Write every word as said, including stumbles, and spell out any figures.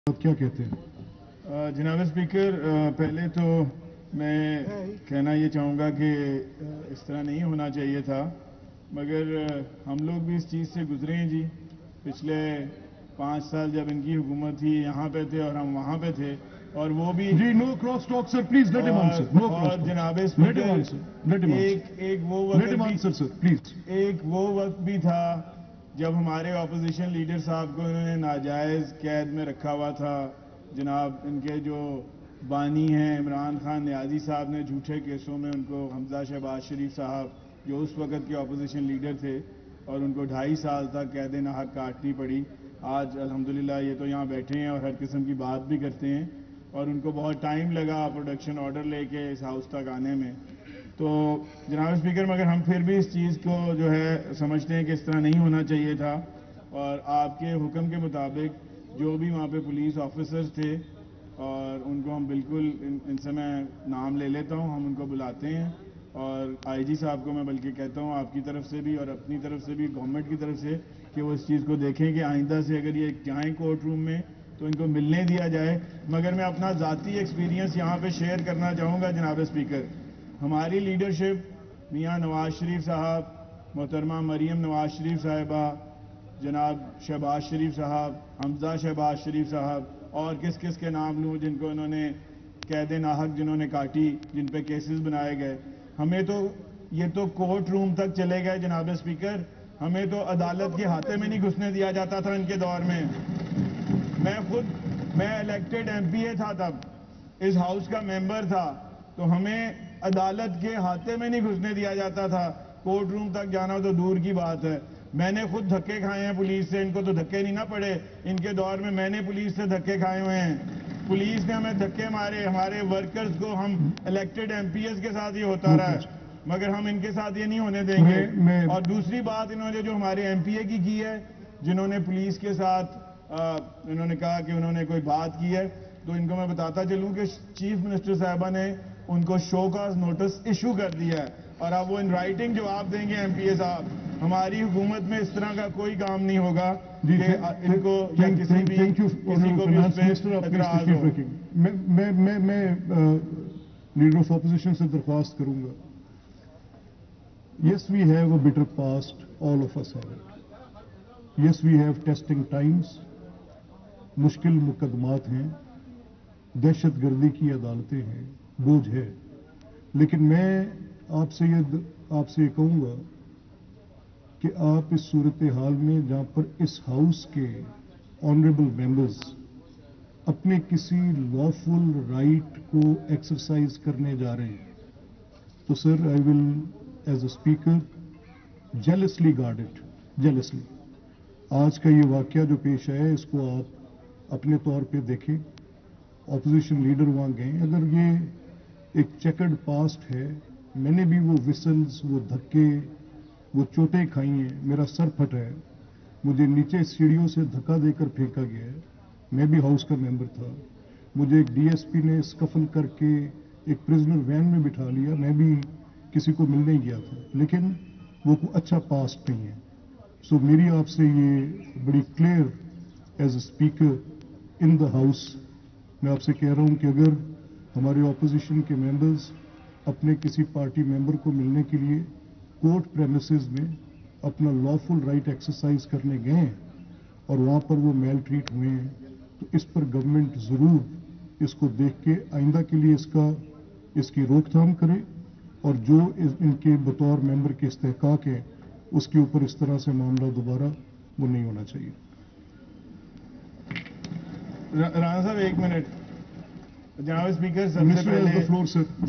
آپ کیا کہتے ہیں؟ جناب اسپیکر، پہلے تو میں کہنا یہ چاہوں گا کہ اس طرح نہیں ہونا چاہیے تھا، مگر ہم لوگ بھی اس چیز سے گزرے ہیں جی۔ پچھلے پانچ سال جب ان کی حکومت تھی یہاں پہ تھے اور ہم وہاں پہ تھے، اور وہ بھی جی no cross talk sir, please let him answer. No cross talk, جناب let him answer, let him ایک آنسر، ایک وہ late him answer sir please. ایک وہ وقت بھی تھا جب ہمارے اپوزیشن لیڈر صاحب کو انہوں نے ناجائز قید میں رکھا ہوا تھا۔ جناب ان کے جو بانی ہیں عمران خان نیازی صاحب نے جھوٹے کیسوں میں ان کو، حمزہ شہباز شریف صاحب جو اس وقت کے اپوزیشن لیڈر تھے، اور ان کو ڈھائی سال تک قید ناحق کاٹنی پڑی۔ آج الحمدللہ یہ تو یہاں بیٹھے ہیں اور ہر قسم کی بات بھی کرتے ہیں، اور ان کو بہت ٹائم لگا پروڈکشن آرڈر لے کے اس ہاؤس تک آنے میں۔ تو جناب اسپیکر، مگر ہم پھر بھی اس چیز کو جو ہے سمجھتے ہیں کہ اس طرح نہیں ہونا چاہیے تھا، اور آپ کے حکم کے مطابق جو بھی وہاں پہ پولیس آفیسرز تھے، اور ان کو ہم بالکل ان, ان سے میں نام لے لیتا ہوں، ہم ان کو بلاتے ہیں، اور آئی جی صاحب کو میں بلکہ کہتا ہوں آپ کی طرف سے بھی اور اپنی طرف سے بھی، گورنمنٹ کی طرف سے، کہ وہ اس چیز کو دیکھیں کہ آئندہ سے اگر یہ جائیں کورٹ روم میں تو ان کو ملنے دیا جائے۔ مگر میں اپنا ذاتی ایکسپیرینس یہاں پہ شیئر کرنا چاہوں گا جناب اسپیکر۔ ہماری لیڈرشپ، میاں نواز شریف صاحب، محترمہ مریم نواز شریف صاحبہ، جناب شہباز شریف صاحب، حمزہ شہباز شریف صاحب، اور کس کس کے نام لوں جن کو انہوں نے قید ناحق جنہوں نے کاٹی، جن پہ کیسز بنائے گئے، ہمیں تو یہ تو کورٹ روم تک چلے گئے جناب اسپیکر۔ ہمیں تو عدالت کے ہاتھے میں نہیں گھسنے دیا جاتا تھا ان کے دور میں۔ میں خود میں الیکٹڈ ایم پی اے تھا، تب اس ہاؤس کا ممبر تھا، تو ہمیں عدالت کے ہاتھے میں نہیں گھسنے دیا جاتا تھا۔ کورٹ روم تک جانا تو دور کی بات ہے۔ میں نے خود دھکے کھائے ہیں پولیس سے، ان کو تو دھکے نہیں نہ پڑے، ان کے دور میں میں نے پولیس سے دھکے کھائے ہوئے ہیں۔ پولیس نے ہمیں دھکے مارے، ہمارے ورکرز کو، ہم الیکٹڈ ایم پی ایز کے ساتھ یہ ہوتا رہا ہے، مگر ہم ان کے ساتھ یہ نہیں ہونے دیں گے۔ اور دوسری بات انہوں نے جو ہمارے ایم پی اے کی کی ہے، جنہوں نے پولیس کے ساتھ انہوں نے کہا کہ انہوں نے کوئی بات کی ہے، تو ان کو میں بتاتا چلوں کہ چیف منسٹر صاحبہ نے ان کو شو کاز نوٹس ایشو کر دیا ہے، اور اب وہ ان رائٹنگ جواب دیں گے ایم پی اے صاحب۔ ہماری حکومت میں اس طرح کا کوئی کام نہیں ہوگا کہ ان کو یا کسی بھی کسی کو بھی اس پہ اعتراض ہو۔ میں میں میں لیڈر آف اپوزیشن سے درخواست کروں گا، yes we have a better past, all of us have it, yes we have testing times, مشکل مقدمات ہیں، دہشت گردی کی عدالتیں ہیں، بوجھ ہے، لیکن میں آپ سے یہ آپ سے یہ کہوں گا کہ آپ اس صورتحال میں جہاں پر اس ہاؤس کے آنریبل ممبرز اپنے کسی لافل رائٹ کو ایکسرسائز کرنے جا رہے ہیں، تو sir I will as a speaker jealously guard it, jealously. آج کا یہ واقعہ جو پیش آیا ہے اس کو آپ اپنے طور پہ دیکھیں، اپوزیشن لیڈر وہاں گئے، اگر یہ ایک چیکرڈ پاسٹ ہے، میں نے بھی وہ وسلز، وہ دھکے، وہ چوٹیں کھائی ہیں، میرا سر پھٹ ہے، مجھے نیچے سیڑھیوں سے دھکا دے کر پھینکا گیا ہے، میں بھی ہاؤس کا ممبر تھا، مجھے ایک ڈی ایس پی نے سکفل کر کے ایک پرزنر وین میں بٹھا لیا، میں بھی کسی کو ملنے گیا تھا، لیکن وہ کوئی اچھا پاسٹ نہیں ہے۔ سو میری آپ سے یہ بڑی clear as a speaker in the house میں آپ سے کہہ رہا ہوں کہ اگر ہمارے اپوزیشن کے ممبرز اپنے کسی پارٹی ممبر کو ملنے کے لیے کورٹ پریمیسز میں اپنا لافل رائٹ ایکسرسائز کرنے گئے ہیں اور وہاں پر وہ میل ٹریٹ ہوئے ہیں، تو اس پر گورنمنٹ ضرور اس کو دیکھ کے آئندہ کے لیے اس کا اس کی روک تھام کرے، اور جو ان کے بطور ممبر کے استحقاق ہیں اس کے اوپر اس طرح سے معاملہ دوبارہ وہ نہیں ہونا چاہیے۔ رانا صاحب ایک منٹ، جناب اسپیکر، سب سے پہلے